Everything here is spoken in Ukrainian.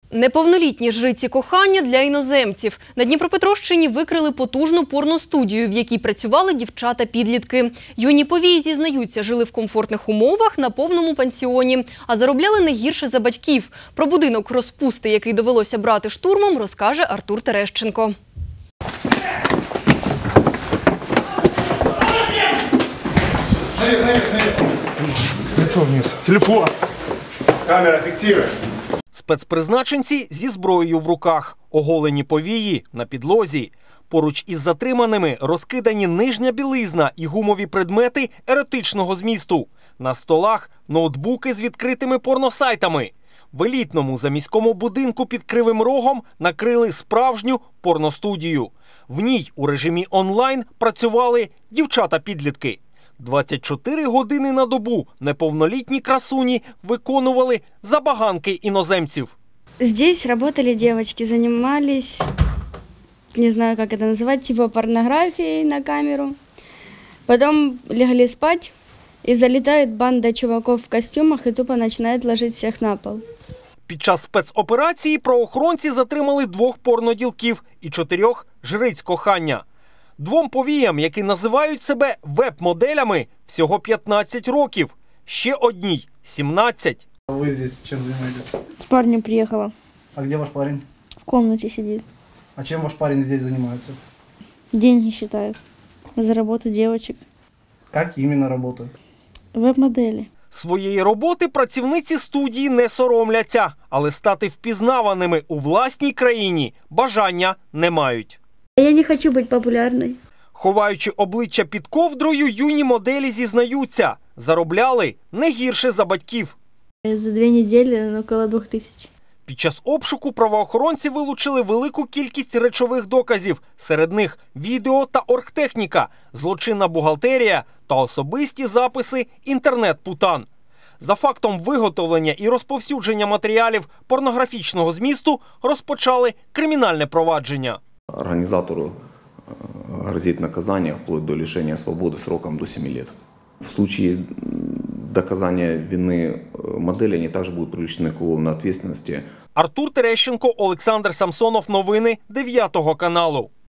Неповнолітні жриці кохання для іноземців. На Дніпропетровщині викрили потужну порностудію, в якій працювали дівчата-підлітки. Юні повії, зізнаються, жили в комфортних умовах на повному пансіоні, а заробляли не гірше за батьків. Про будинок розпусти, який довелося брати штурмом, розкаже Артур Терещенко. Лицо вниз. Телефон. Камера фіксує. Спецпризначенці зі зброєю в руках, оголені повії на підлозі. Поруч із затриманими розкидані нижня білизна і гумові предмети еротичного змісту. На столах ноутбуки з відкритими порносайтами. В елітному заміському будинку під Кривим Рогом накрили справжню порностудію. В ній у режимі онлайн працювали дівчата-підлітки. 24 години на добу неповнолітні красуні виконували забаганки іноземців. Здесь работали девочки, занимались, не знаю, как это называть, типа порнографией на камеру. Потом легли спать, и залетает банда чуваков в костюмах и тупо начинает ложить всех на пол. Під час спецоперації правоохоронці затримали 2 порноділків і 4 жриць кохання. 2 повіям, які називають себе веб-моделями, всього 15 років. Ще одній – 17. А вы здесь чем занимаетесь? С парнем приехала, А где ваш парень? в комнате сидит. А чем ваш парень здесь занимается? Деньги считает за работу девочек. Как именно работа? Веб-модели. Своєї роботи працівниці студії не соромляться, але стати впізнаваними у власній країні бажання не мають. Я не хочу быть популярной. Ховаючи обличчя під ковдрою, юні моделі зізнаються – заробляли не гірше за батьків. За 2 недели около 2000. Під час обшуку правоохоронці вилучили велику кількість речових доказів. Серед них відео та оргтехніка, злочинна бухгалтерія та особисті записи інтернет-путан. За фактом виготовлення і розповсюдження матеріалів порнографічного змісту розпочали кримінальне провадження. Организатору грозит наказание вплоть до лишения свободы сроком до 7 лет. В случае доказания вины модели, они также будут привлечены к уголовной ответственности. Артур Терещенко, Олександр Самсонов. Новини 9 каналу.